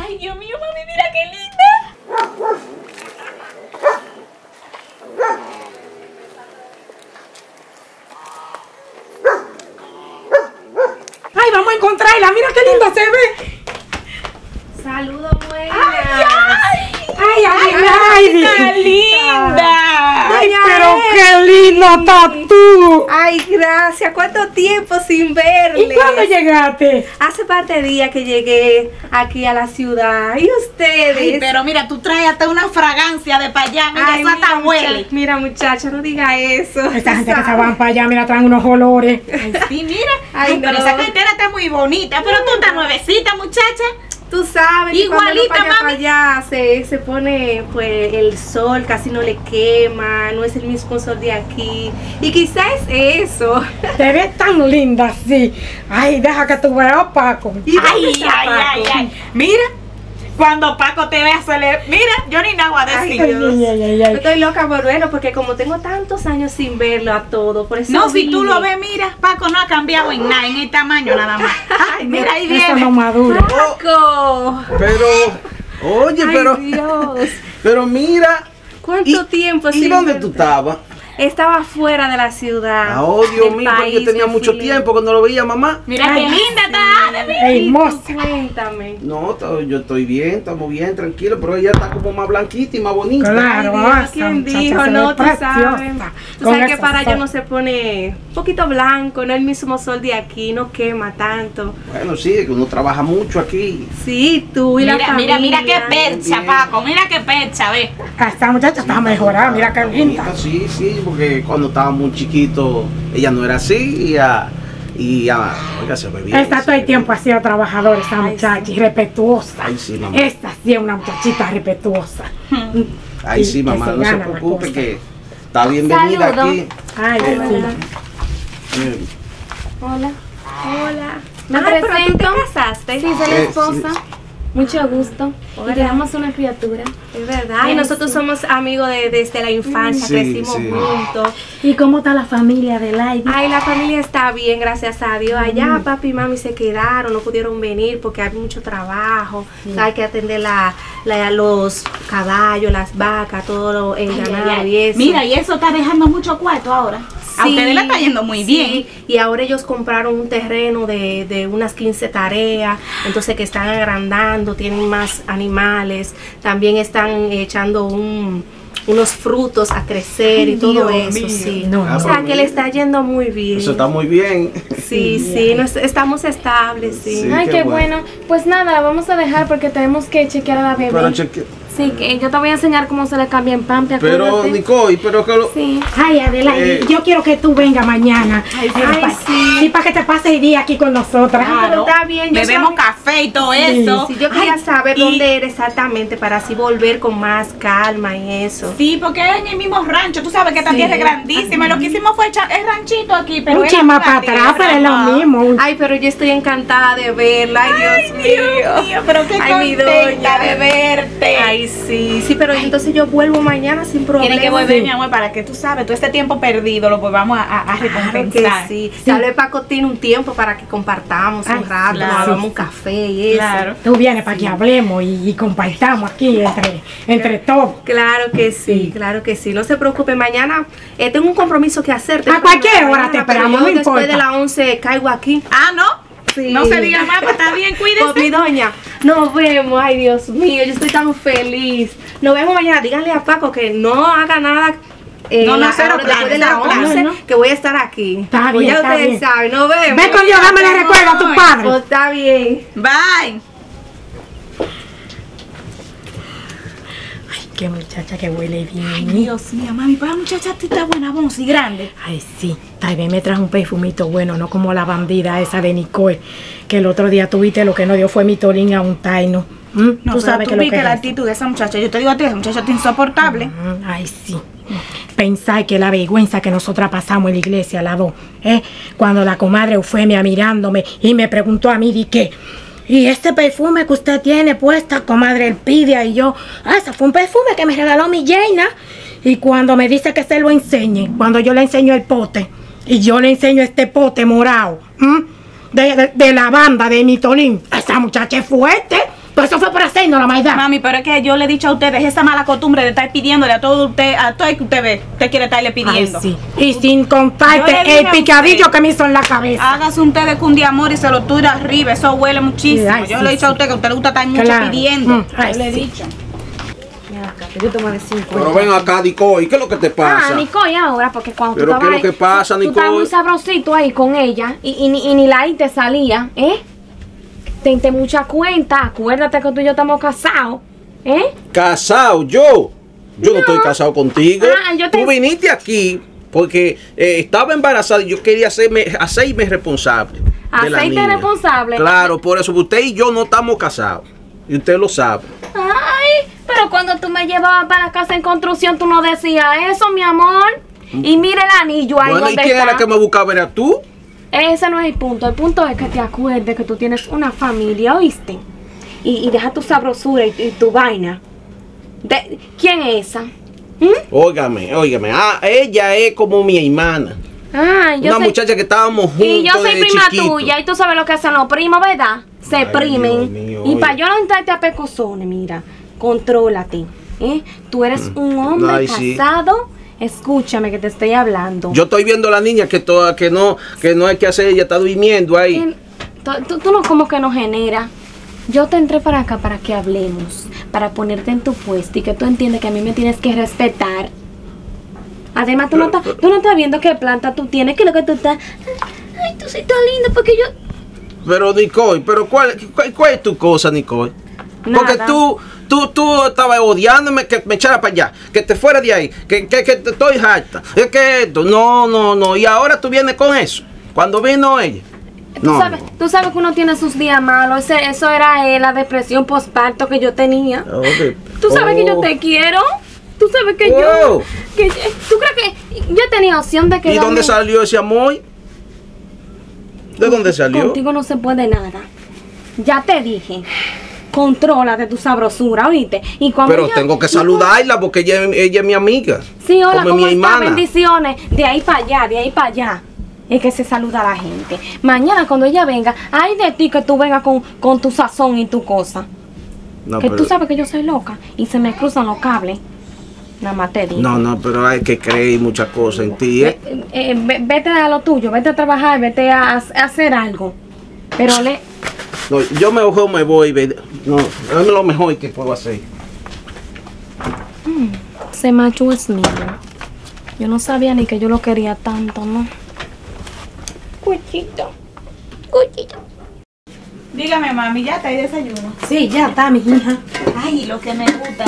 Ay, Dios mío, mami, mira qué linda. Ay, vamos a encontrarla. Mira qué linda se ve. Saludos, buenas. Ay, ¡Qué linda! Ay, pero qué linda estás tú. Ay, gracias. ¿Cuánto tiempo sin verle? ¿Y cuándo llegaste? Hace parte de días que llegué aquí a la ciudad. ¿Y ustedes? Ay, pero mira, tú traes hasta una fragancia de para allá. Mira, Ay, eso hasta huele. Mira, muchacha, no diga eso. Esta gente que se van para allá, mira, traen unos olores. Ay, sí, mira. Ay, Ay, pero no. esa cartera está muy bonita. Pero tú estás nuevecita, muchacha. Tú sabes que Igualita, cuando uno mami. para allá se pone pues el sol, casi no le quema, no es el mismo sol de aquí. Y quizás es eso. Te ves tan linda así. Ay, deja que tú veas a Paco. ¿Y dónde Ay, está ay, Paco? ay, ay. Mira, cuando Paco te vea, mira, yo ni nada voy a Ay, decir. Dios. Ay. Estoy loca por verlo porque como tengo tantos años sin verlo a todo, por eso No, si vine. tú lo ves, mira, Paco no ha cambiado en nada, en el tamaño nada más. Ay, mira, ahí Esa no viene. madura. Paco. Pero, oye, Ay, Dios. pero mira. ¿Cuánto tiempo ¿Y sin dónde verte? tú estabas? Estaba fuera de la ciudad. Ah, oh, Dios del mío, porque yo país, tenía me mucho fui. tiempo que no lo veía, mamá. Mira qué linda está. Ey, Y tú, moza. cuéntame. No, yo estoy bien, estamos bien, tranquilo, pero ella está como más blanquita y más bonita. Claro, Ay, Dios, esa ¿quién muchacha dijo? se No, ve tú preciosa. sabes. Tú Con sabes que esos para allá ojos. no se pone un poquito blanco, no el mismo sol de aquí, no quema tanto. Bueno, sí, que uno trabaja mucho aquí. Sí, tú y la Mira, familia. mira qué percha, Bien. Paco, mira qué percha, ve. Esta muchacha está mejorada, mira qué linda. Bonita, sí, sí, porque cuando estaba muy chiquito, ella no era así oiga, se ve bien. Esta se todo el ve tiempo ha bien. sido trabajadora, esta Ay, muchacha, sí. y respetuosa. Ay, sí, mamá. Esta sí es una muchachita respetuosa. Ay, Y sí, que mamá, se no se gana la preocupe cosa. que está bienvenida Saludo. aquí. Ay, Eh, Hola. Hola. Me Ay, pero tú presento. te casaste. Sí, soy la Sí. esposa. Mucho gusto. Hola. Y tenemos una criatura. Es verdad. Y nosotros somos amigos desde la infancia, Sí, crecimos sí. juntos. ¿Y cómo está la familia de Lady? Ay, la familia está bien, gracias a Dios. Allá papi y mami se quedaron, no pudieron venir porque hay mucho trabajo. Hay que atender los caballos, las vacas, todo el ganado y eso. Mira, y eso está dejando mucho cuarto ahora. A Sí, ustedes le está yendo muy sí, bien. y ahora ellos compraron un terreno de unas 15 tareas, entonces que están agrandando, tienen más animales, también están echando unos frutos a crecer y todo Dios eso, mío. sí. No, O sea, que le está yendo muy bien. Eso está muy bien. Sí, estamos estables, sí. Sí. Ay, qué qué bueno. bueno. Pues nada, la vamos a dejar porque tenemos que chequear a la bebé. Pero cheque. Sí, que yo te voy a enseñar cómo se le cambia en Pampi, Pero, acuérdate. Nicole, pero que lo. Sí. Ay, Adelaide, Eh. yo quiero que tú vengas mañana. Ay, sí. Sí, para que te pases el día aquí con nosotras. Pero está bien, yo Bebemos sabía- café y todo eso. Sí, yo quería Ay, saber y- dónde era exactamente para así volver con más calma y eso. Sí, porque es en el mismo rancho, tú sabes que esta Sí. tierra es grandísima. Y lo que hicimos fue echar el ranchito aquí, pero Un es chima la para tierra, atrás, pero es lo mamá. mismo. Ay, pero yo estoy encantada de verla. Ay, Dios mío. Dios mío, pero qué Ay, mi contenta doña. de verte. Ay, sí, pero entonces yo vuelvo mañana sin problema. Tiene que volver, mi amor, para que tú sabes, todo este tiempo perdido lo volvamos a Claro que recompensar. sí. Tal vez Paco tiene un tiempo para que compartamos Ay, un rato, claro. nos hagamos un café y eso. Claro. Tú vienes para que hablemos y compartamos aquí entre todos. Claro que sí, claro que sí. No se preocupe, mañana tengo un compromiso que hacer. A cualquier hora te Pero esperamos, yo no después importa. de las 11 caigo aquí. Ah, ¿no? Sí. No se diga más, pues está bien, Pues, mi cuídese. doña, nos vemos. Ay, Dios mío, yo estoy tan feliz. Nos vemos mañana. Díganle a Paco que no haga nada. No, cero ahora después de planes, las cero planes. 11, No. que voy a estar aquí. Está Pues bien, ya está ustedes bien. saben, nos vemos. Ve con Dios, dámele recuerdo a tu padre. Pues, está bien. Bye. Qué muchacha que huele bien. Dios mío, mami, pues la muchacha está buena, voz y grande. Ay, sí. Tal vez me trajo un perfumito bueno, no como la bandida esa de Nicole, que el otro día tuviste lo que no dio fue mi tolín a un taino. No, Tú sabes que lo que viste es la eso. actitud de esa muchacha. Yo te digo a ti, esa muchacha está insoportable. Ay, sí. Pensar que la vergüenza que nosotras pasamos en la iglesia, las dos, cuando la comadre Eufemia mirándome y me preguntó a mí, ¿de qué? Y este perfume que usted tiene puesta, comadre Elpidia, y yo, ese fue un perfume que me regaló mi Jaina. Y cuando me dice que se lo enseñe, cuando yo le enseño el pote, y yo le enseño este pote morado, de la banda de mi tolín, esa muchacha es fuerte, Todo eso fue por hacernos la maldad. Mami, pero es que yo le he dicho a ustedes esa mala costumbre de estar pidiéndole a todo usted, a todo el que usted ve, usted quiere estarle Ay, pidiendo. sí. Y sin Yo le contarte dije el a picadillo usted. que me hizo en la cabeza. Hágase un té de cundiamor y se lo tira arriba, eso huele muchísimo. Ay, Yo sí, le he dicho a sí. usted que a usted le gusta estar mucho Claro. pidiendo. Ay, Yo le he sí. dicho. Mira acá, que yo te voy a decir Pero ven acá, Nicole, ¿qué es lo que te pasa? Ah, Nicole, ahora, porque cuando ¿Pero tú qué es lo estabas que pasa, tú estabas Nicole? muy sabrosito ahí con ella y ni la I te salía, ¿eh? Tente mucha cuenta, acuérdate que tú y yo estamos casados, ¿eh? ¿Casado? ¿Yo? Yo no estoy casado contigo. Ah, yo te- Tú viniste aquí porque estaba embarazada y yo quería hacerme responsable de la Hacerte niña. responsable. Claro, por eso usted y yo no estamos casados. Y usted lo sabe. Ay, pero cuando tú me llevabas para la casa en construcción, tú no decías eso, mi amor. Y mire el anillo ahí Bueno, ¿y donde quién está. era que me buscaba? ¿Era tú? Ese no es el punto. El punto es que te acuerdes que tú tienes una familia, ¿oíste? Y deja tu sabrosura y tu vaina. ¿Quién es esa? Óigame. Ah, ella es como mi hermana. Ah, yo Una soy, muchacha que estábamos juntos y yo soy desde prima chiquito. tuya y tú sabes lo que hacen los primos, ¿verdad? Se Ay, primen. Dios mío, Y para oye. yo no entrarte a pecosones, mira, contrólate. ¿Eh? Tú eres un hombre Ay, sí. casado. Escúchame que te estoy hablando. Yo estoy viendo a la niña que no hay que hacer, ella está durmiendo ahí. Tú no como que no genera. Yo te entré para acá para que hablemos, para ponerte en tu puesto y que tú entiendas que a mí me tienes que respetar. Además, tú no estás viendo qué planta tú tienes, que lo que tú estás... Ay, tú sí estás linda porque yo... Pero Nicole, ¿cuál es tu cosa, Nicole? Porque Nada. tú estabas odiándome que me echara para allá, que te fuera de ahí, que te estoy harta. Es que esto, no. Y ahora tú vienes con eso. Cuando vino ella. Tú sabes que uno tiene sus días malos. Eso era la depresión postparto que yo tenía. Tú sabes que yo te quiero. Tú sabes que Oh. ¿Tú crees que yo tenía opción de ¿Y quedarme? dónde salió ese amor? ¿De dónde salió? Contigo no se puede nada. Ya te dije. Contrólate tu sabrosura, ¿oíste? Y cuando Pero tengo que saludarla porque ella es mi amiga. Sí, hola, como ¿cómo mi está? hermana. Bendiciones. De ahí para allá, de ahí para allá. Es que se saluda a la gente. Mañana cuando ella venga, ay de ti que tú vengas con tu sazón y tu cosa. No, Que pero- tú sabes que yo soy loca y se me cruzan los cables. Nada más te digo. No, pero hay que creer muchas cosas en ti, ¿eh? Vete a lo tuyo, vete a trabajar, vete a hacer algo. Pero No, yo mejor me voy. No, es lo mejor que puedo hacer. ese macho es mío. Yo no sabía ni que yo lo quería tanto, ¿no? Cuchito. Dígame, mami, ¿ya está ahí desayuno? Sí, ya está, mi hija. Ay, lo que me gusta.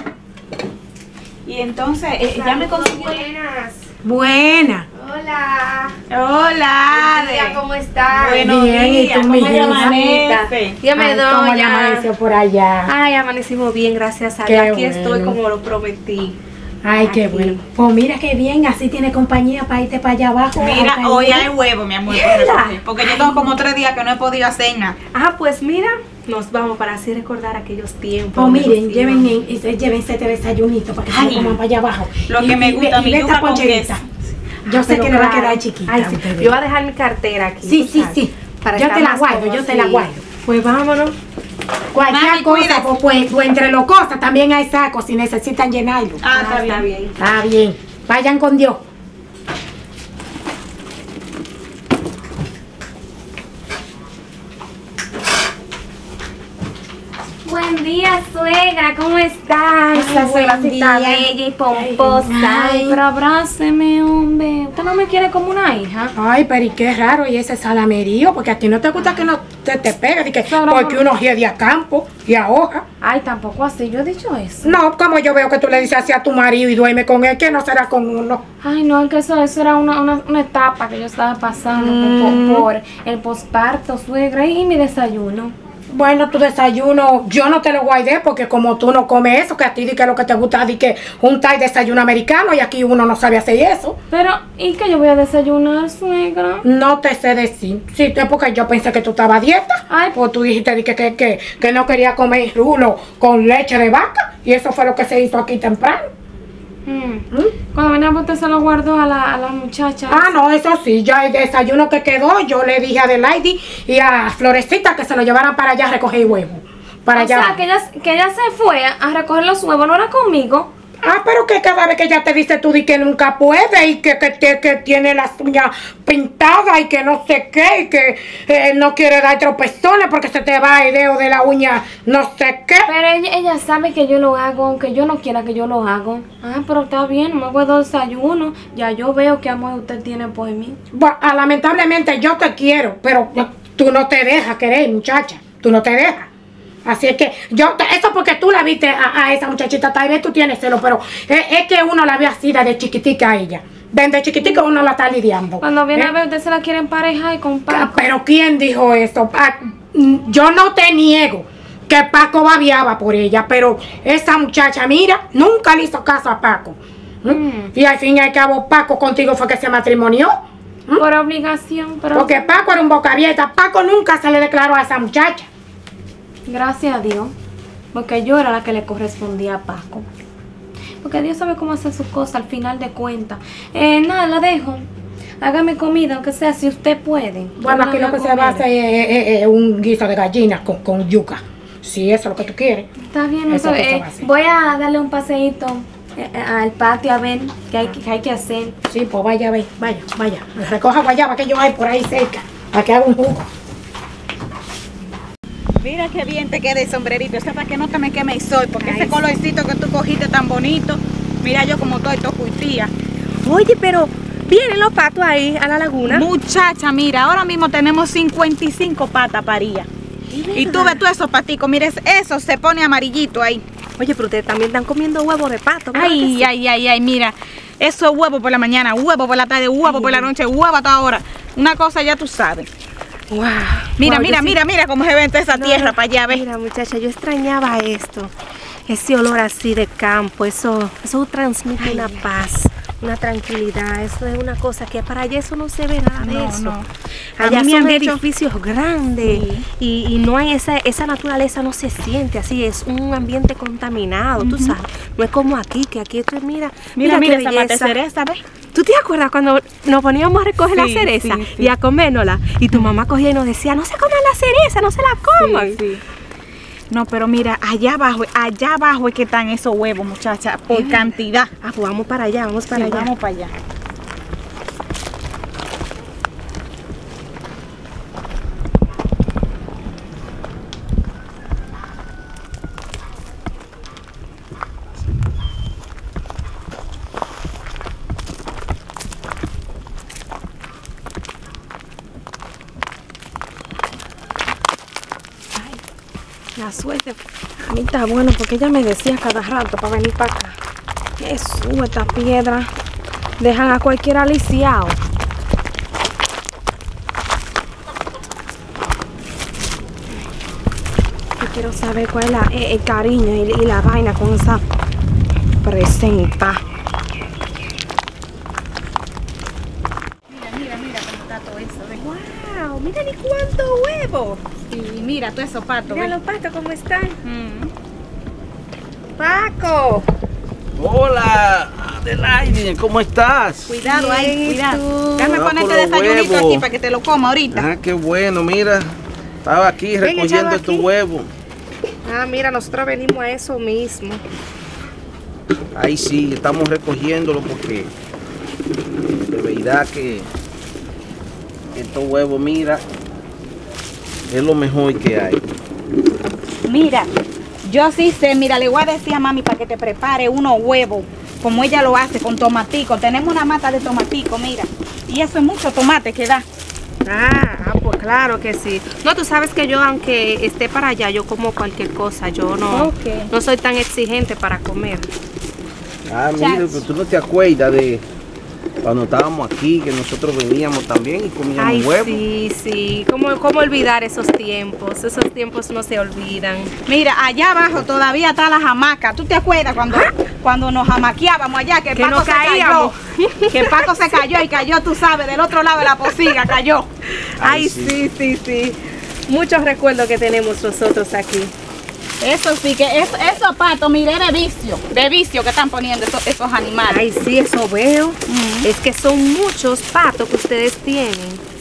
Y entonces, ya me consiguió. Buena. Hola. Hola, Tía, ¿cómo estás? Buenos Bien, ¿y días, tú, ¿cómo mi te hija? amanece? Dígame, Ay, ¿cómo le doña. amaneció por allá? Ay, amanecimos bien, gracias a Qué Dios. Aquí estoy bueno. como lo prometí. Ay, qué Aquí. bueno. Pues mira qué bien, así tiene compañía para irte para allá abajo. Mira, Ay, hoy mira. hay huevo, mi amor. Mira. Porque yo tengo como 3 días que no he podido hacer nada. Ah, pues mira, nos vamos para así recordar aquellos tiempos. Pues donde miren, nos íbamos. llévense este desayunito para que se Ay, lo coman para allá abajo. lo que me gusta, mi ve yuca esta con poncherita. queso. Yo sé Pero que le va a claro. quedar chiquita. Ay, sí. usted ve. Yo voy a dejar mi cartera aquí. Sí, tú sí, sabes, sí. para Yo estar te la más guardo, cómoda, yo te la sí. guardo. Pues vámonos. Cualquier Mami, cosa, cuídate. pues entre los cosas también hay sacos si necesitan llenarlo. Ah, está bien. Está bien. Vayan con Dios. Buen día, suegra, ¿cómo estás? Esa buen suegracita día. bella y pomposa. Ay. Ay, pero abráceme, hombre. ¿Usted no me quiere como una hija? Ay, pero y qué raro, y ese salamerío, porque a ti no te gusta que no te pegue, que No, no, porque no. uno hiede a campo y a hoja. Ay, tampoco así, yo he dicho eso. No, como yo veo que tú le dices así a tu marido y duerme con él, que no será con uno. Ay, no, es que eso era una etapa que yo estaba pasando por el posparto, suegra, y mi desayuno. Bueno, tu desayuno, yo no te lo guardé porque como tú no comes eso, que a ti di que lo que te gusta di que juntar desayuno americano y aquí uno no sabe hacer eso. Pero, ¿y qué yo voy a desayunar, suegra? No te sé decir. Sí, es porque yo pensé que tú estabas a dieta. Ay. Pues tú dijiste di que no quería comer rulo con leche de vaca y eso fue lo que se hizo aquí temprano. Cuando venía a botar se lo guardo a la muchacha. Ah, no, eso sí, ya el desayuno que quedó, yo le dije a Adelaide y a Florecita que se lo llevaran para allá a recoger huevo. para allá. O sea, que ella se fue a recoger los huevos, no era conmigo. Ah, pero que cada vez que ella te dice tú di que nunca puede y que tiene las uñas pintadas y que no sé qué y que no quiere dar tropezones porque se te va el dedo de la uña no sé qué. Pero ella sabe que yo lo hago, aunque yo no quiera que yo lo haga. Ah, pero está bien, me hago desayuno. Ya yo veo qué amor usted tiene por mí. Bueno, lamentablemente yo te quiero, pero tú no te dejas querer, muchacha. Tú no te dejas. Así es que eso porque tú la viste a esa muchachita, tal vez tú tienes celo, pero es que uno la ve así desde chiquitica a ella. Desde chiquitica uno la está lidiando. Cuando viene a ver, usted se la quiere emparejar y con Paco. Pero ¿quién dijo eso? Yo no te niego que Paco babiaba por ella, pero esa muchacha, mira, nunca le hizo caso a Paco. Y al fin y al cabo, Paco contigo fue que se matrimonió. Por obligación, pero... Porque Paco era un boca abierta. Paco nunca se le declaró a esa muchacha. Gracias a Dios, porque yo era la que le correspondía a Paco. Porque Dios sabe cómo hacer sus cosas al final de cuentas. Nada, la dejo. Hágame comida, aunque sea si usted puede. Bueno, aquí lo que se va a hacer es un guiso de gallinas con yuca. Si eso es lo que tú quieres. Está bien, Eso entonces, que se va a hacer. voy a darle un paseíto al patio a ver qué hay que hacer. Sí, pues vaya, vaya. Recoja guayaba que yo hay por ahí cerca, para que haga un jugo. Mira qué bien te queda el sombrerito. Eso es para que no te me queme el sol, porque ese colorcito que tú cogiste tan bonito. Mira yo como estoy tía. Oye, pero vienen los patos ahí a la laguna. Muchacha, mira, ahora mismo tenemos 55 patas parías. Y tú ves todos esos paticos, mira, eso se pone amarillito ahí. Oye, pero ustedes también están comiendo huevos de pato. ¿verdad que Ay, sí? ay, mira. Eso es huevo por la mañana, huevo por la tarde, huevo por la noche, huevo a toda hora. Una cosa ya tú sabes. Wow. Mira, Wow, mira cómo se ve toda esa tierra para allá, ¿ves? Mira, muchacha, yo extrañaba esto. Ese olor así de campo, eso transmite una paz, una tranquilidad. Eso es una cosa que para allá eso no se ve nada de eso. no. Allá A mí me son han dicho- edificios grandes y no hay esa naturaleza, no se siente así, es un ambiente contaminado, tú sabes. No es como aquí, que aquí esto es, mira qué Mira esa belleza. mate cereza, ¿ves? ¿Tú te acuerdas cuando nos poníamos a recoger la Sí, cereza sí, sí. y a comérnosla? Y tu mamá cogía y nos decía, no se coman la cereza, no se la coman. Sí. No, pero mira, allá abajo es que están esos huevos, muchacha, por cantidad. Ah, pues vamos para allá, vamos para Sí, allá. vamos para allá. La suerte a mí está bueno porque ella me decía cada rato para venir para acá. Que sube esta piedra. Dejan a cualquiera lisiado. Yo quiero saber cuál es el cariño y la vaina con esa presenta. Mira cómo está todo eso, ¿ves? ¡Wow! ¡Mira ni cuánto huevo! Sí, mira todos esos patos, Mira ¿ves? los patos cómo están. Mm. ¡Paco! Hola, Adelaide, ¿cómo estás? Cuidado Bien, ahí, ¿y cuidado. tú? Déjame Cuidado ponerte con los desayunito huevos. aquí para que te lo coma ahorita. Ah, qué bueno, mira. Estaba aquí Ven, recogiendo échalo estos aquí. huevos. Ah, mira, nosotros venimos a eso mismo. Ahí sí, estamos recogiéndolo porque de verdad que estos huevos, mira, es lo mejor que hay. Mira, yo sí sé, mira, le voy a decir a mami para que te prepare unos huevos, como ella lo hace, con tomatico. Tenemos una mata de tomatico, mira. Y eso es mucho tomate que da. Pues claro que sí. No, tú sabes que yo, aunque esté para allá, yo como cualquier cosa. Yo no, Ok. no soy tan exigente para comer. Ah, mira, pero tú no te acuerdas de cuando estábamos aquí, que nosotros veníamos también y comíamos Ay, huevos. sí. ¿Cómo olvidar esos tiempos? Esos tiempos no se olvidan. Mira, allá abajo todavía está la hamaca. ¿Tú te acuerdas cuando nos hamaqueábamos allá? Que Que Paco nos se cayó. caíamos. Que Paco se cayó y cayó, tú sabes, del otro lado de la pocilga cayó. Ay, sí. sí. Muchos recuerdos que tenemos nosotros aquí. Eso sí, que esos patos, mire, de vicio que están poniendo esos animales. Ay, sí, eso veo. Es que son muchos patos que ustedes tienen.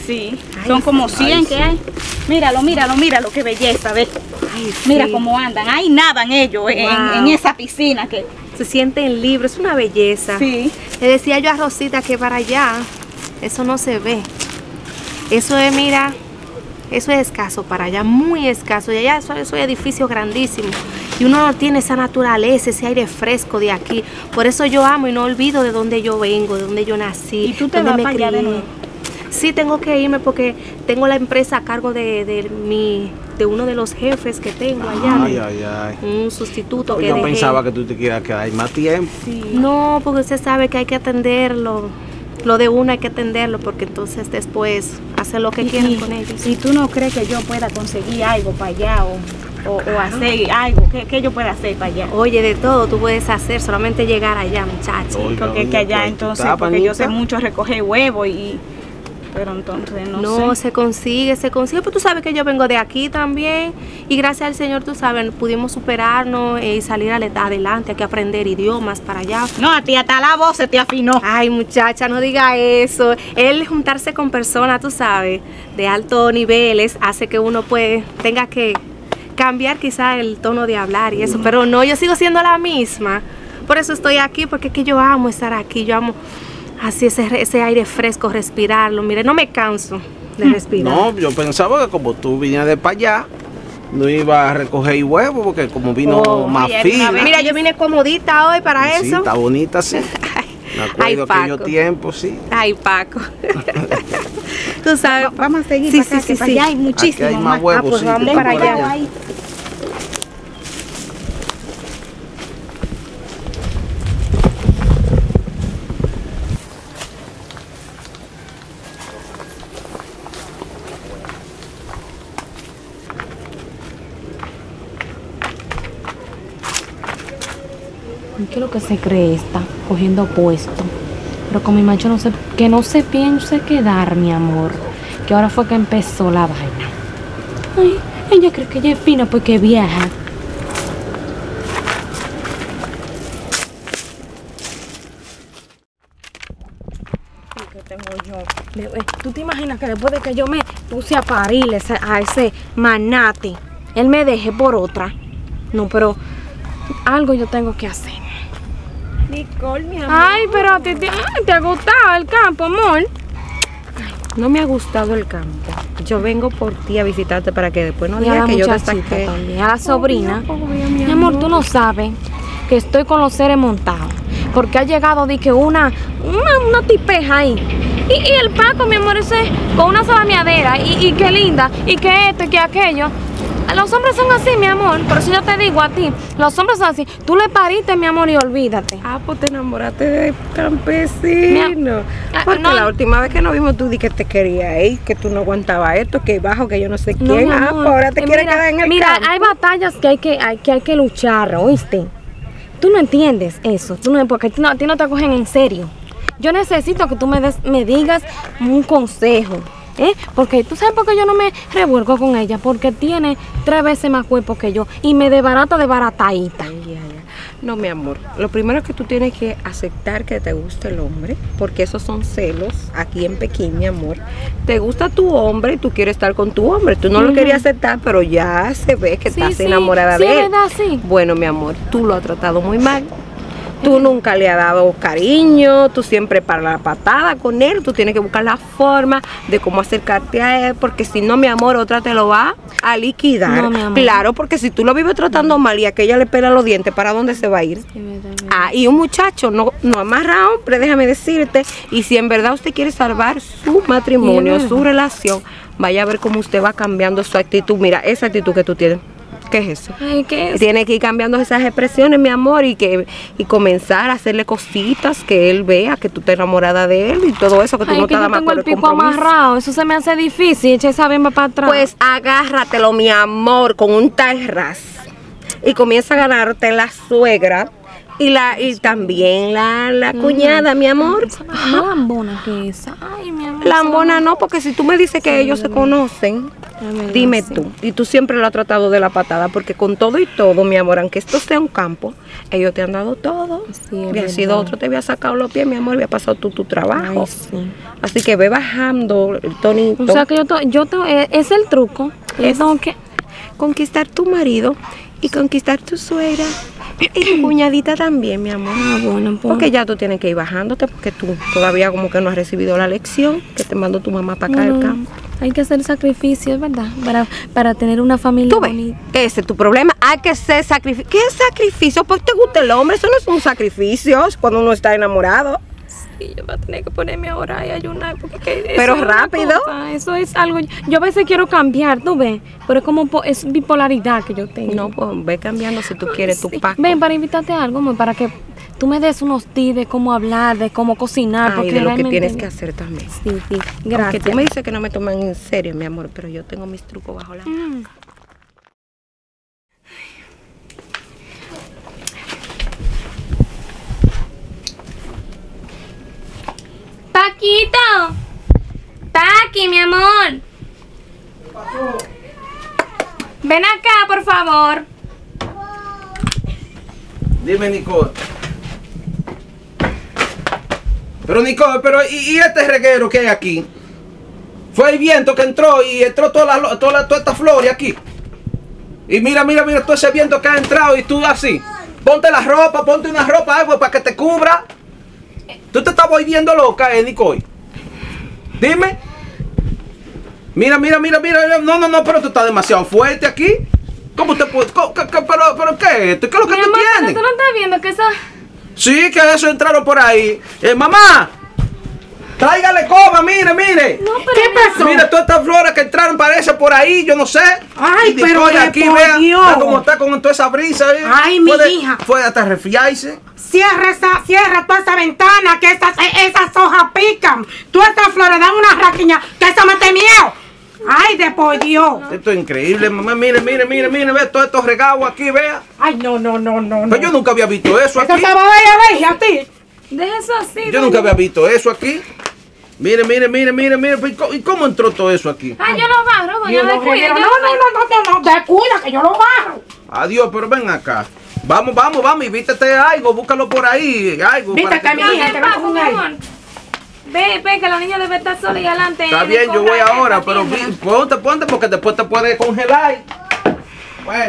Sí, Ay, son como 100 ay, que sí. hay. Míralo, qué belleza, ve. Ay, Mira sí. cómo andan, ahí nadan ellos en Wow. esa piscina que... Se sienten libres, es una belleza. Sí. Le decía yo a Rosita que para allá, eso no se ve. Eso es, mira, eso es escaso para allá, muy escaso. Y allá eso es edificio grandísimo. Y uno no tiene esa naturaleza, ese aire fresco de aquí. Por eso yo amo y no olvido de dónde yo vengo, de dónde yo nací. ¿Y tú te dónde vas me para allá de crié. nuevo? Sí, tengo que irme porque tengo la empresa a cargo de uno de los jefes que tengo allá. Ay. Un sustituto que Yo dejé. pensaba que tú te quieras quedar más tiempo. No, porque usted sabe que hay que atenderlo. Lo de uno hay que atenderlo porque entonces después hacen lo que quieran con ellos. ¿Y tú no crees que yo pueda conseguir algo para allá o hacer algo? ¿Qué yo pueda hacer para allá? Oye, de todo tú puedes hacer, solamente llegar allá, muchacho. Oiga, Porque es que doña, allá pues, entonces, ¿tú estás, porque yo sé panita? mucho recoger huevos pero entonces no No, sé. se consigue. Pues tú sabes que yo vengo de aquí también y gracias al Señor, tú sabes, pudimos superarnos y salir adelante. Hay que aprender idiomas para allá. No, a ti hasta la voz se te afinó. Ay, muchacha, no diga eso. El juntarse con personas, tú sabes, de altos niveles hace que uno pues tenga que cambiar quizá el tono de hablar y eso. Pero no, yo sigo siendo la misma. Por eso estoy aquí, porque es que yo amo estar aquí. Yo amo así ese aire fresco, respirarlo. Mire, no me canso de respirar. No, yo pensaba que como tú vinías de para allá, no iba a recoger huevos porque como vino Oh, más ayer fina. una vez- Mira, yo vine comodita hoy para Sí, eso. está bonita, sí. Me Ay, acuerdo aquellos Paco. tiempos, sí. Ay, Paco. Tú sabes. Vamos a seguir Sí, para acá, sí, que sí, para sí. allá hay muchísimo Aquí hay más más. huevos, pues sí. vamos ten para por allá. allá. Ahí. ¿Qué es lo que se cree esta? Cogiendo puesto. Pero con mi macho no sé, que no se piense quedar, mi amor. Que ahora fue que empezó la vaina. Ay, ella cree que ella es fina porque es vieja. Que tengo yo. ¿Tú te imaginas que después de que yo me puse a parir a ese manate, él me deje por otra? No, pero algo yo tengo que hacer. Nicole, mi amor. Ay, pero a ti te ha gustado el campo, amor. No me ha gustado el campo. Yo vengo por ti a visitarte para que después no Y a digas la que yo te muchachita saqué. también, a la sobrina. Mi amor, tú no sabes que estoy con los seres montados. Porque ha llegado de que una tipeja ahí. Y el Paco, mi amor, ese con una salameadera. Y qué linda. Y que esto y que aquello. Los hombres son así, mi amor. Por eso yo te digo a ti. Los hombres son así. Tú le pariste, mi amor, y olvídate. Ah, pues te enamoraste de campesino. Porque no. la última vez que nos vimos tú di que te quería, que tú no aguantabas esto, que bajo, que yo no sé No, quién. mi Ah, amor. pues ahora te quieres Mira, quedar en el mira, campo. hay batallas que hay que luchar, ¿oíste? Tú no entiendes eso, porque a ti no te cogen en serio. Yo necesito que tú me digas un consejo, porque tú sabes por qué yo no me revuelco con ella, porque tiene 3 veces más cuerpo que yo y me desbarata de baratadita. Ya. No, mi amor, lo primero es que tú tienes que aceptar que te gusta el hombre, porque esos son celos aquí en Pekín, mi amor. Te gusta tu hombre y tú quieres estar con tu hombre. Tú no lo querías aceptar, pero ya se ve que estás enamorada sí, de es él. verdad, sí. Bueno, mi amor, tú lo has tratado muy mal. Tú nunca le has dado cariño, tú siempre para la patada con él, tú tienes que buscar la forma de cómo acercarte a él, porque si no, mi amor, otra te lo va a liquidar. No, mi amor. Claro, porque si tú lo vives tratando mal y aquella le pela los dientes, ¿para dónde se va a ir? Ah, y un muchacho no amarra hombre, déjame decirte, y si en verdad usted quiere salvar su matrimonio, su relación, vaya a ver cómo usted va cambiando su actitud. Mira, esa actitud que tú tienes. ¿Qué es eso? Ay, ¿qué es? Tiene que ir cambiando esas expresiones, mi amor, y comenzar a hacerle cositas que él vea que tú estás enamorada de él y todo eso, que tú Ay, no que estás yo más tengo con el el pico compromiso. amarrado, eso se me hace difícil, echa esa bimba para atrás. Pues agárratelo, mi amor, con un tarras y comienza a ganarte la suegra y también la cuñada, mi amor. Esa más lambona que esa. Ay, mi amor. Lambona no, porque si tú me dices que ellos se conocen, verdad, Dime sí. tú, y tú siempre lo has tratado de la patada, porque con todo y todo, mi amor, aunque esto sea un campo, ellos te han dado todo. Sí, es Y sido verdad. otro te había sacado los pies, mi amor, había pasado tú tu trabajo. Ay, sí. Así que ve bajando el tonito. O sea que es el truco. Yo tengo que... Conquistar tu marido y conquistar tu suegra. Y tu cuñadita también, mi amor. Ah, bueno, pues. Porque ya tú tienes que ir bajándote, porque tú todavía como que no has recibido la lección que te mandó tu mamá para acá al Bueno, campo. hay que hacer sacrificios, ¿verdad? Para tener una familia Tú ves, bonita. ese es tu problema. Hay que ser sacrificio. ¿Qué es sacrificio? Pues te gusta el hombre. Eso no es un sacrificio es cuando uno está enamorado. Sí, yo voy a tener que ponerme a orar y ayunar porque Pero eso es una rápido. cosa, eso es algo. Yo a veces quiero cambiar, tú ves, pero es como es bipolaridad que yo tengo. No, pues ve cambiando si tú quieres tu Sí. paco. Ven, para invitarte a algo, amor, para que tú me des unos tips de cómo hablar, de cómo cocinar. Ay, porque de lo que realmente- tienes que hacer también. Sí, sí, Aunque gracias. tú me dices que no me toman en serio, mi amor, pero yo tengo mis trucos bajo la manga. Paquito. Paqui, mi amor. Ven acá, por favor. Dime, Nicole. Pero, Nicole, ¿y este reguero que hay aquí? Fue el viento que entró y entró toda esta flor aquí. Y mira todo ese viento que ha entrado y tú así. Ponte la ropa, ponte una ropa, algo para que te cubra. Tú te estás volviendo loca, Nicole. Dime. Mira. No, pero tú estás demasiado fuerte aquí. ¿Cómo te puede? ¿Pero qué es esto? ¿Qué es lo que Mi tú amor, pero tienes? tú no estás viendo que esa... Sí, que eso entraron por ahí. Mamá, tráigale coba, mire. No, pero ¿Qué pasó? Mira todas estas flores que entraron, parece por ahí, yo no sé. Ay, Y pero Nicole de aquí, por vea, Dios. vea cómo está con toda esa brisa. Ay, mi hija. Puede hasta resfriarse. Cierra toda esa ventana, que esas hojas pican. Todas estas flores dan una raquiña, que eso me miedo. Ay, de por Dios. Esto es increíble, mamá. Mire, ve todos estos regados aquí, vea. Ay, no. Pero yo nunca había visto eso Eso aquí. te va a dar alergia a ti. deja eso así. Yo nunca había visto eso aquí. Mire. ¿Y cómo entró todo eso aquí? Ay, yo lo barro, doña, Yo lo descuide. reguero. No, descuida que yo lo barro. Adiós, pero ven acá. Vamos, y vístete algo, búscalo por ahí. Algo. Vístete, para que- mi hija, te vas con él. Ve, que la niña debe estar sola y adelante. Está bien, yo voy ahora, pero ponte porque después te puede congelar. Bueno.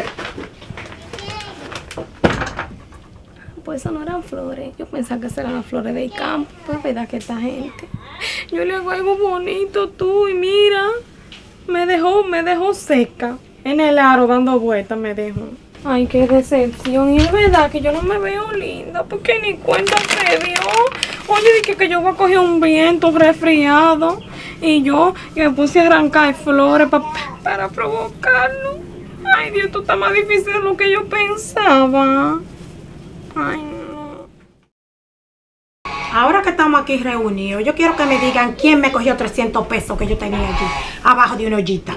Pues eso no eran flores. Yo pensaba que eran las flores del campo. Pues verdad que esta gente. Yo le hago algo bonito tú y mira. Me dejó seca. En el aro dando vueltas me dejó. Ay, qué decepción. Y es verdad que yo no me veo linda porque ni cuenta se dio. Oye, dije que yo voy a coger un viento resfriado. Y yo me puse a arrancar flores para provocarlo. Ay, Dios, esto está más difícil de lo que yo pensaba. Ay, no. Ahora que estamos aquí reunidos, yo quiero que me digan quién me cogió 300 pesos que yo tenía allí, abajo de una ollita.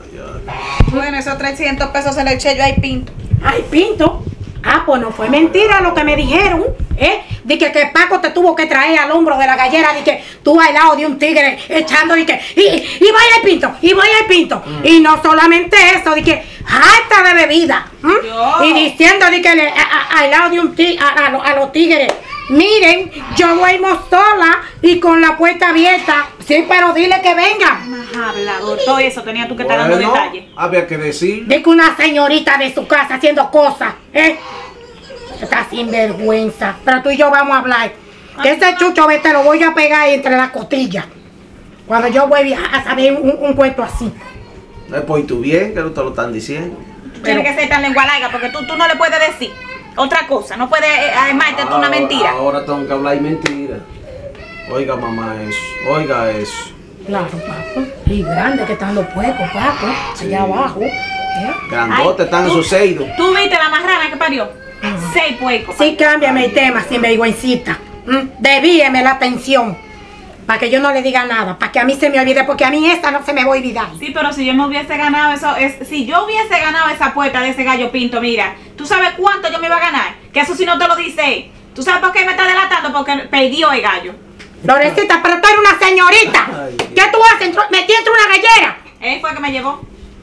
Bueno, esos 300 pesos se le eché yo ahí Pinto. Ay, Pinto. Ah, pues no fue mentira lo que me dijeron, ¿eh? De que Paco te tuvo que traer al hombro de la gallera, de que tú al lado de un tigre echando, de que, y vaya el Pinto. Y no solamente eso, de que harta de bebida, y diciendo de que al lado de un tigre, a los tigres, miren, yo duermo sola y con la puerta abierta, sí, pero dile que vengan. Ajá, hablador, todo eso tenía tú que estar dando detalles. Había que decir. De que una señorita de su casa haciendo cosas, ¿eh? Está sin vergüenza. Pero tú y yo vamos a hablar. Que ese chucho te lo voy a pegar entre las costillas. Cuando yo voy a saber un cuento así. Pues tú bien, que no te lo están diciendo. Tiene que ser tan lengua larga porque tú no le puedes decir otra cosa. No puedes armarte tú una mentira. Ahora tengo que hablar mentira. Oiga, mamá, eso. Oiga eso. Claro, Paco. Y grande que están los puecos, Paco. Allá abajo. Grandote están tú- esos seidos. ¿Tú viste la marrana que parió? 6 puecos. Sí, cámbiame el tema, sin vergüencita. Desvíeme la atención. Para que yo no le diga nada. Para que a mí se me olvide. Porque a mí esta no se me va a olvidar. Sí, pero si yo me hubiese ganado si yo hubiese ganado esa puerta de ese gallo Pinto, mira, ¿tú sabes cuánto yo me iba a ganar? Que eso si no te lo dice. ¿Tú sabes por qué me está delatando? Porque perdió el gallo. Florecita, pero tú eres una señorita. Ay, ¿Qué tú haces? Metí entre una gallera. Él fue el que me llevó.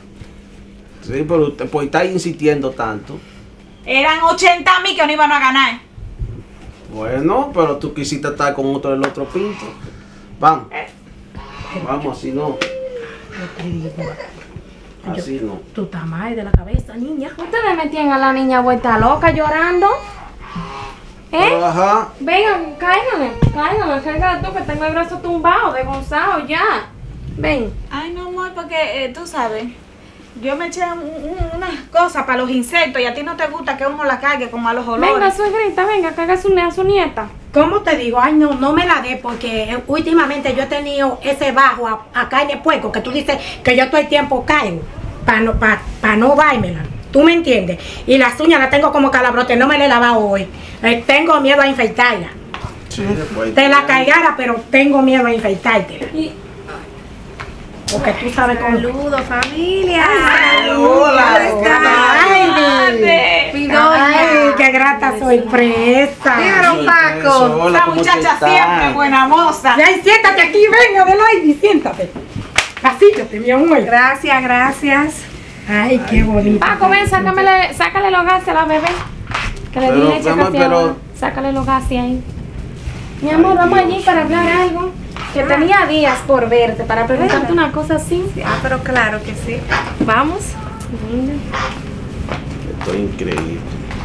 Sí, pero usted pues está insistiendo tanto. Eran 80.000 que no iban a ganar. Bueno, pero tú quisiste estar con otro del otro pinto. Vamos. Vamos, así no. Yo te digo. Así no. Tú estás mal de la cabeza, niña. Ustedes metían a la niña vuelta loca llorando. Pero, ajá. Vengan, cáigale tú que tengo el brazo tumbado, desgonzado ya. Ven. Ay, no, amor, porque tú sabes, yo me eché unas cosas para los insectos y a ti no te gusta que uno la cargue como a los olores. Venga, suegrita, venga, carga a su nieta. ¿Cómo te digo? Ay, no me la dé porque últimamente yo he tenido ese bajo acá en el puerco que tú dices que yo todo el tiempo caigo para no bármela. ¿Tú me entiendes? Y las uñas las tengo como calabrote, no me la he lavado hoy. Tengo miedo a infectarla. Sí, después. Te la cargara, pero tengo miedo a infectártela. Porque tú sabes cómo. Saludos, familia. Hola. Ay, qué grata sorpresa. Dímelo, Paco. Hola, La ¿cómo muchacha tú estás? siempre buena moza. Ya, siéntate aquí, ven, Adelaide, siéntate. Asíate, mi amor. Gracias, gracias. Ay, qué bonito. Paco, ven, sácale los gases a la bebé. Que le di Pero, leche mamá, casi pero- ahora. Sácale los gases ahí. Mi amor, vamos Dios. allí para hablar algo. Que tenía días por verte, para preguntarte una cosa así. Ah, pero claro que sí. Vamos. Esto es increíble.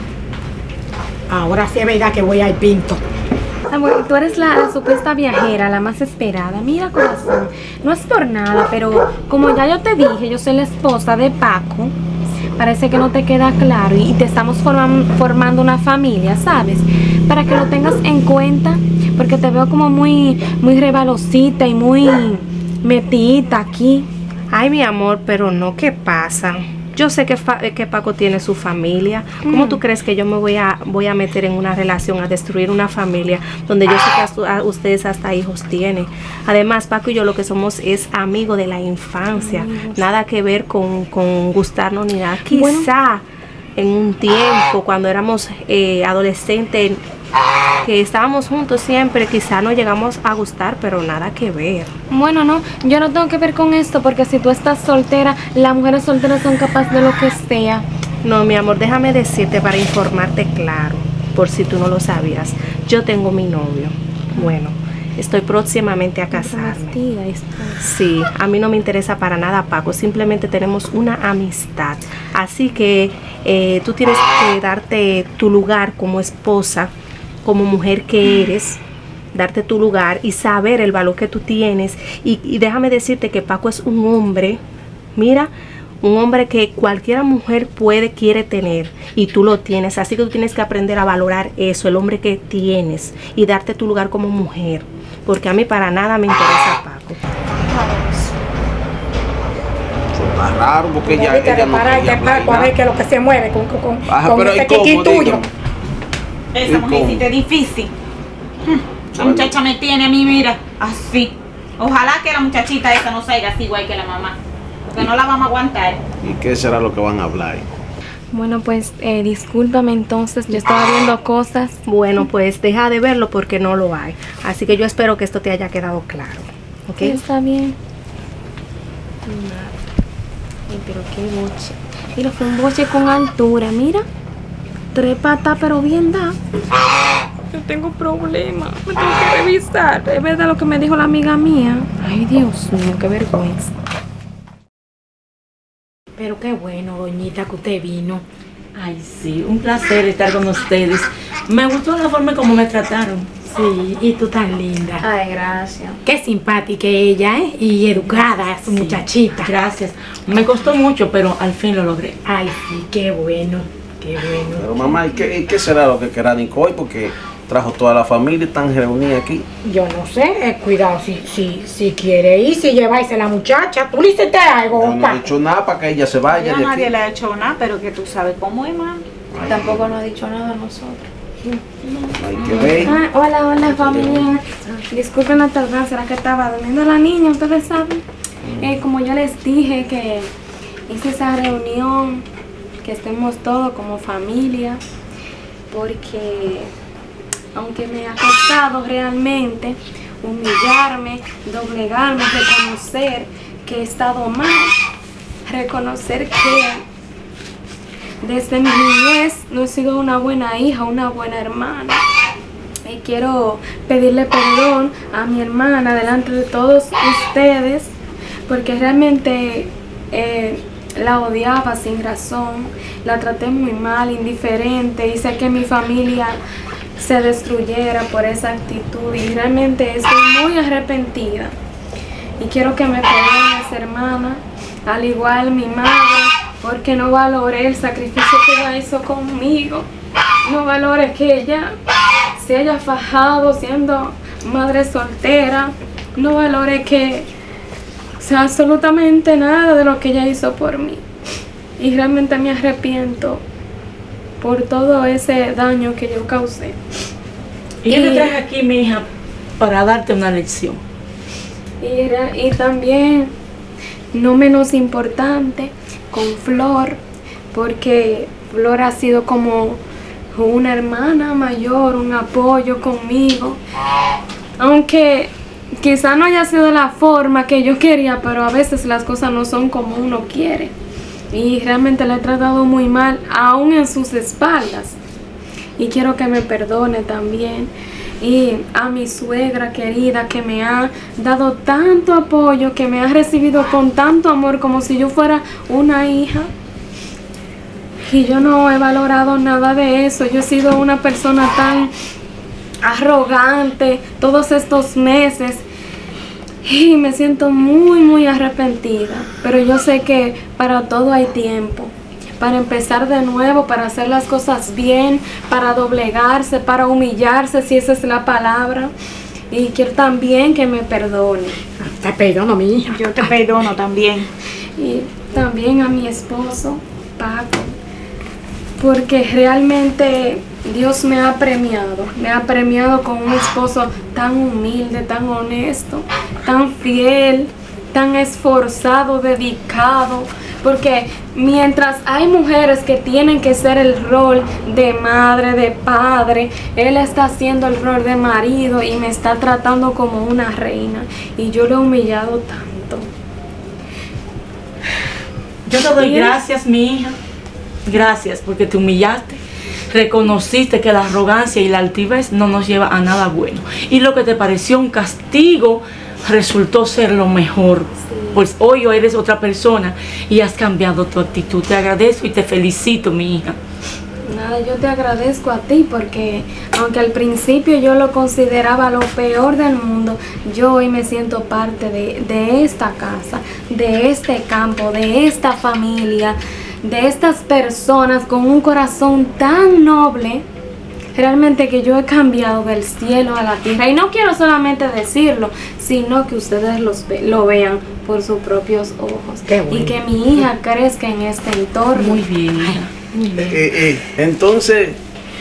Ahora sí es verdad que voy al pinto. Amor, tú eres la supuesta viajera, la más esperada. Mira, corazón, no es por nada, pero como ya yo te dije, yo soy la esposa de Paco. Parece que no te queda claro y te estamos formando una familia, ¿sabes? Para que lo tengas en cuenta, porque te veo como muy rebalosita y muy metidita aquí. Ay, mi amor, pero no, ¿qué pasa? Yo sé que Paco tiene su familia. ¿Cómo tú crees que yo me voy a meter en una relación, a destruir una familia donde yo sé que ustedes hasta hijos tienen? Además, Paco y yo lo que somos es amigos de la infancia. Nada que ver con gustarnos ni nada. Quizá en un tiempo, cuando éramos adolescentes, que estábamos juntos siempre, quizá nos llegamos a gustar, pero nada que ver. Bueno, no, yo no tengo que ver con esto, porque si tú estás soltera, las mujeres solteras son capaces de lo que sea. No, mi amor, déjame decirte para informarte claro, por si tú no lo sabías. Yo tengo mi novio. Bueno, estoy próximamente a casarme. Sí, a mí no me interesa para nada, Paco. Simplemente tenemos una amistad. Así que tú tienes que darte tu lugar como esposa, como mujer que eres, darte tu lugar y saber el valor que tú tienes. Y déjame decirte que Paco es un hombre, mira, un hombre que cualquier mujer quiere tener, y tú lo tienes. Así que tú tienes que aprender a valorar eso, el hombre que tienes, y darte tu lugar como mujer. Porque a mí para nada me interesa Paco. Está raro porque ella no Parar quería que Paco a ver qué es lo que se mueve con Ajá, pero ese ¿y cómo, kiki tuyo. dígame? Esa mujercita es difícil. La muchacha me tiene a mí, mira, así. Ojalá que la muchachita esa no salga así igual que la mamá, porque no la vamos a aguantar. ¿Y qué será lo que van a hablar? Bueno, pues discúlpame entonces, yo estaba viendo cosas. Bueno, pues deja de verlo porque no lo hay. Así que yo espero que esto te haya quedado claro. ¿Ok? Sí, está bien. Ay, pero qué boche. Mira, fue un boche con altura, mira. 3 patas, pero bien da. Yo tengo problemas, me tengo que revisar. Es verdad lo que me dijo la amiga mía. Ay, Dios mío, qué vergüenza. Pero qué bueno, doñita, que usted vino. Ay, sí, un placer estar con ustedes. Me gustó la forma como me trataron. Sí, y tú tan linda. Ay, gracias. Qué simpática ella, ¿eh? Y educada, su muchachita. Gracias. Me costó mucho, pero al fin lo logré. Ay, sí, qué bueno, qué bueno. Pero mamá, ¿y qué será lo que querrá Nicole? Porque trajo toda la familia, están reunidas aquí. Yo no sé, cuidado, si quiere ir, si lleváis a la muchacha, tú le hiciste algo, Yo no he Paco. hecho nada para que ella se vaya Ya de nadie aquí. le ha hecho nada, pero que tú sabes cómo es, ma. Tampoco nos ha dicho nada a nosotros. Hay que ver. Ah, hola, familia. Disculpen la tardanza, era que estaba durmiendo la niña, ustedes saben. Como yo les dije que hice esa reunión, que estemos todos como familia, porque aunque me ha costado realmente humillarme, doblegarme, reconocer que he estado mal, reconocer que desde mi niñez no he sido una buena hija, una buena hermana. Y quiero pedirle perdón a mi hermana delante de todos ustedes, porque realmente la odiaba sin razón, la traté muy mal, indiferente, hice que mi familia se destruyera por esa actitud y realmente estoy muy arrepentida. Y quiero que me perdones, hermana, al igual mi madre, porque no valoré el sacrificio que ella hizo conmigo. No valoré que ella se haya fajado siendo madre soltera. No valoré que sea absolutamente nada de lo que ella hizo por mí. Y realmente me arrepiento por todo ese daño que yo causé. Y yo te traje aquí, mi hija, para darte una lección. Y también, no menos importante, con Flor, porque Flor ha sido como una hermana mayor, un apoyo conmigo. Aunque quizá no haya sido la forma que yo quería, pero a veces las cosas no son como uno quiere. Y realmente la he tratado muy mal, aún en sus espaldas. Y quiero que me perdone también. Y a mi suegra querida, que me ha dado tanto apoyo, que me ha recibido con tanto amor, como si yo fuera una hija. Y yo no he valorado nada de eso. Yo he sido una persona tan arrogante todos estos meses. Y me siento muy, muy arrepentida. Pero yo sé que para todo hay tiempo. Para empezar de nuevo, para hacer las cosas bien, para doblegarse, para humillarse, si esa es la palabra. Y quiero también que me perdone. Te perdono, mi hija. Yo te perdono también. Y también a mi esposo, Paco. Porque realmente Dios me ha premiado con un esposo tan humilde, tan honesto, tan fiel, tan esforzado, dedicado. Porque mientras hay mujeres que tienen que ser el rol de madre, de padre, él está haciendo el rol de marido y me está tratando como una reina. Y yo lo he humillado tanto. Yo te doy gracias, mi hija. Gracias porque te humillaste. Reconociste que la arrogancia y la altivez no nos lleva a nada bueno. Y lo que te pareció un castigo resultó ser lo mejor. Pues hoy eres otra persona y has cambiado tu actitud. Te agradezco y te felicito, mi hija. Nada, yo te agradezco a ti porque aunque al principio yo lo consideraba lo peor del mundo, yo hoy me siento parte de esta casa, de este campo, de esta familia, de estas personas con un corazón tan noble. Realmente que yo he cambiado del cielo a la tierra. Y no quiero solamente decirlo, sino que ustedes lo vean por sus propios ojos. Qué bueno. Y que mi hija crezca en este entorno. Muy bien, hija. Entonces,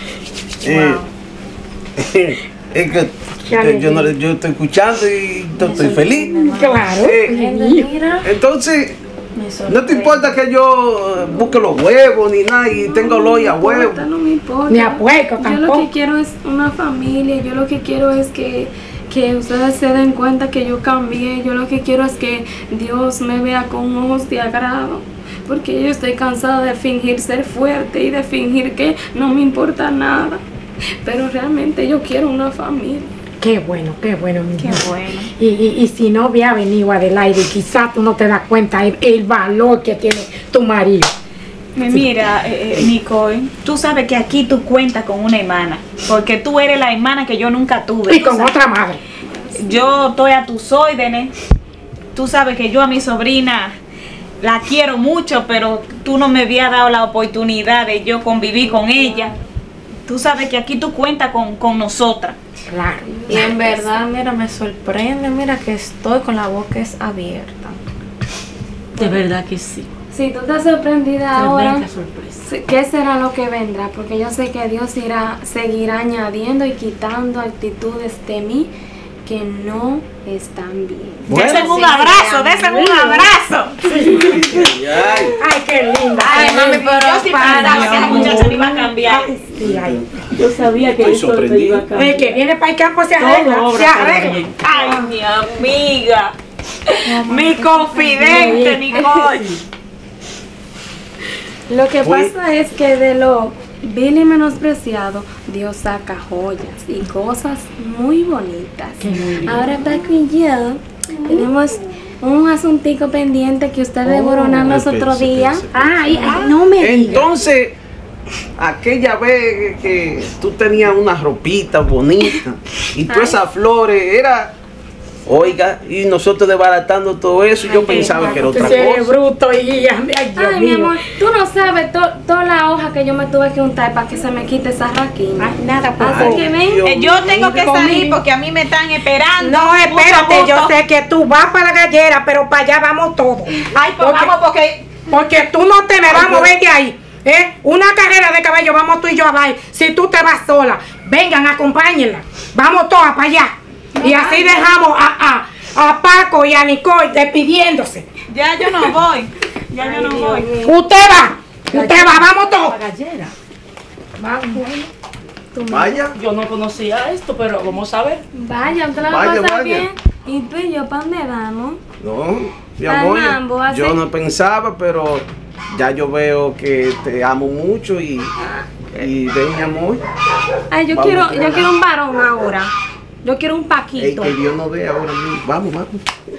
es que yo estoy escuchando y estoy feliz. Claro. Mira, Entonces, no te importa que yo busque los huevos ni nada y tenga olor a huevo. no me importa. Ni a puerco Yo tampoco. lo que quiero es una familia. Yo lo que quiero es que ustedes se den cuenta que yo cambié. Yo lo que quiero es que Dios me vea con ojos de agrado. Porque yo estoy cansada de fingir ser fuerte y de fingir que no me importa nada. Pero realmente yo quiero una familia. Qué bueno, mi hija. Qué bueno. Y si no hubiera venido Adelaide, quizás tú no te das cuenta el valor que tiene tu marido. Mira, Nicole, tú sabes que aquí tú cuentas con una hermana, porque tú eres la hermana que yo nunca tuve. Y con ¿sabes? otra madre. Yo estoy a tus órdenes. Tú sabes que yo a mi sobrina la quiero mucho, pero tú no me habías dado la oportunidad de yo convivir con ella. Tú sabes que aquí tú cuentas con nosotras. Claro. Y en verdad, mira, me sorprende, mira que estoy con la boca abierta. De verdad que sí. Si tú estás sorprendida ahora, Tremenda sorpresa. ¿qué será lo que vendrá? Porque yo sé que Dios seguirá añadiendo y quitando actitudes de mí que no están bien. Desen un abrazo, desen un abrazo. Ay, qué linda. Ay, mami, pero Yo sí pensaba que la muchacha no iba a cambiar. Sí, ay. Yo sabía que Estoy eso te sorprendido. iba a cambiar. El que viene para el campo se Todo arregla. obra Se para arregla. bien. Ay, mi amiga. Mi confidente, Nicole. Lo que Fue- pasa es que de lo vil y menospreciado, Dios saca joyas y cosas muy bonitas. Ahora Paco y yo tenemos un asuntico pendiente que usted devoró los otros días. Ay, no me digas. Entonces, aquella vez que tú tenías una ropita bonita y todas esas flores, era... Oiga, y nosotros desbaratando todo eso, yo pensaba que era otra Usted es cosa. bruto y ay, Dios Ay, mi mío. amor, tú no sabes toda la hoja que yo me tuve que untar para que se me quite esa raquina. Ay, nada, por Así favor. que ven. Dios Yo tengo que Conmigo. salir porque a mí me están esperando. No, Mucho espérate, yo gusto. sé que tú vas para la gallera, pero para allá vamos todos. Ay, pues Porque- vamos porque... Porque tú no te me vas a mover de ahí. Una carrera de caballo, vamos tú y yo a bailar. Si tú te vas sola, vengan, acompáñenla. Vamos todas para allá. Y así dejamos a Paco y a Nicole despidiéndose. Ya yo no voy. Ya yo no voy. Usted va, vamos todos. La gallera. Vaya, Yo no conocía esto, pero vamos a ver. Vaya, usted la va a Vaya, pasar vaya. bien. Y tú y yo, ¿para dónde vamos? no, mi Al amor, mambo, así. yo no pensaba, pero ya yo veo que te amo mucho y ven, mi amor, Ay, yo Vamos. quiero un varón ahora. Yo quiero un ey, Paquito. que Dios nos vea ahora mismo. Vamos, vamos.